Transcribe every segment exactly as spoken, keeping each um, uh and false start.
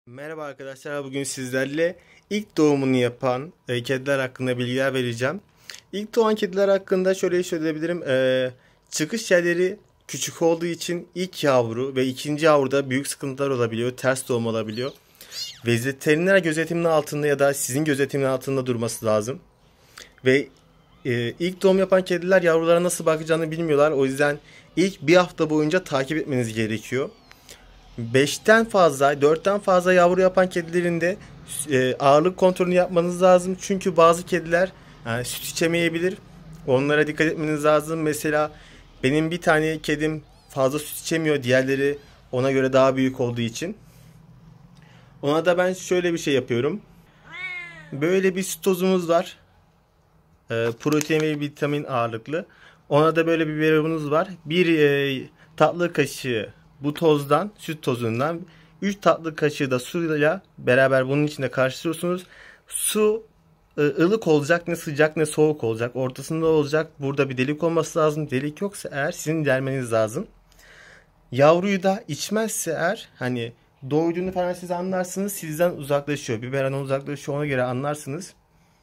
Merhaba arkadaşlar, bugün sizlerle ilk doğumunu yapan e, kediler hakkında bilgiler vereceğim. İlk doğan kediler hakkında şöyle söyleyebilirim. E, çıkış yerleri küçük olduğu için ilk yavru ve ikinci yavruda büyük sıkıntılar olabiliyor. Ters doğum olabiliyor. Veteriner gözetiminin altında ya da sizin gözetiminin altında durması lazım. Ve e, ilk doğum yapan kediler yavrulara nasıl bakacağını bilmiyorlar. O yüzden ilk bir hafta boyunca takip etmeniz gerekiyor. beşten fazla, dörtten fazla yavru yapan kedilerin de e, ağırlık kontrolünü yapmanız lazım. Çünkü bazı kediler yani süt içemeyebilir. Onlara dikkat etmeniz lazım. Mesela benim bir tane kedim fazla süt içemiyor. Diğerleri ona göre daha büyük olduğu için. Ona da ben şöyle bir şey yapıyorum. Böyle bir süt tozumuz var. E, protein ve vitamin ağırlıklı. Ona da böyle bir biberimiz var. Bir e, tatlı kaşığı bu tozdan, süt tozundan üç tatlı kaşığı da suyla beraber bunun içinde karıştırıyorsunuz. Su e, ılık olacak, ne sıcak ne soğuk olacak. Ortasında olacak. Burada bir delik olması lazım. Delik yoksa eğer sizin delmeniz lazım. Yavruyu da içmezse eğer hani doyduğunu falan siz anlarsınız. Sizden uzaklaşıyor. Biberon uzaklaşıyor. Ona göre anlarsınız.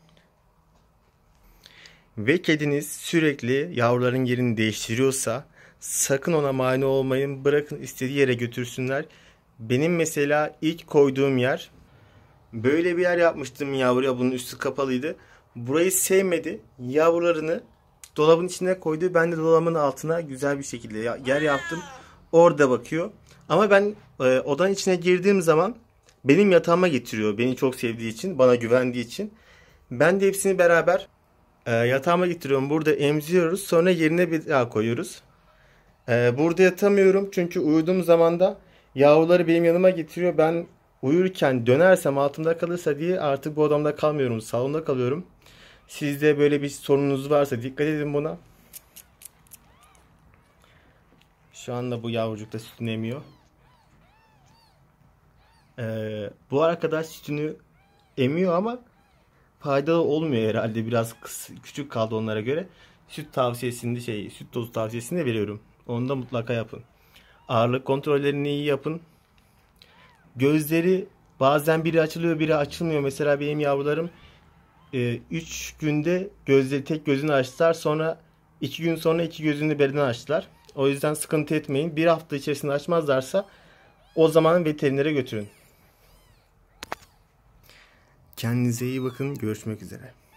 Ve kediniz sürekli yavruların yerini değiştiriyorsa sakın ona mani olmayın. Bırakın istediği yere götürsünler. Benim mesela ilk koyduğum yer böyle bir yer yapmıştım yavruya. Bunun üstü kapalıydı. Burayı sevmedi. Yavrularını dolabın içine koydu. Ben de dolabın altına güzel bir şekilde yer yaptım. Orada bakıyor. Ama ben e, odanın içine girdiğim zaman benim yatağıma getiriyor. Beni çok sevdiği için, bana güvendiği için. Ben de hepsini beraber e, yatağıma getiriyorum. Burada emziriyoruz. Sonra yerine bir daha koyuyoruz. Ee, burada yatamıyorum çünkü uyuduğum zaman da yavruları benim yanıma getiriyor. Ben uyurken dönersem altımda kalırsa diye artık bu odamda kalmıyorum. Salonda kalıyorum. Sizde böyle bir sorununuz varsa dikkat edin buna. Şu anda bu yavrucuk da sütünü emiyor. Ee, bu arkadaş sütünü emiyor ama faydalı olmuyor herhalde. Biraz küçük kaldı onlara göre. Süt tavsiyesini şey, süt tozu tavsiyesini de veriyorum. Onu da mutlaka yapın. Ağırlık kontrollerini iyi yapın. Gözleri bazen biri açılıyor biri açılmıyor. Mesela benim yavrularım üç günde gözleri tek gözünü açtılar. Sonra iki gün sonra iki gözünü birden açtılar. O yüzden sıkıntı etmeyin. Bir hafta içerisinde açmazlarsa o zaman veterinere götürün. Kendinize iyi bakın. Görüşmek üzere.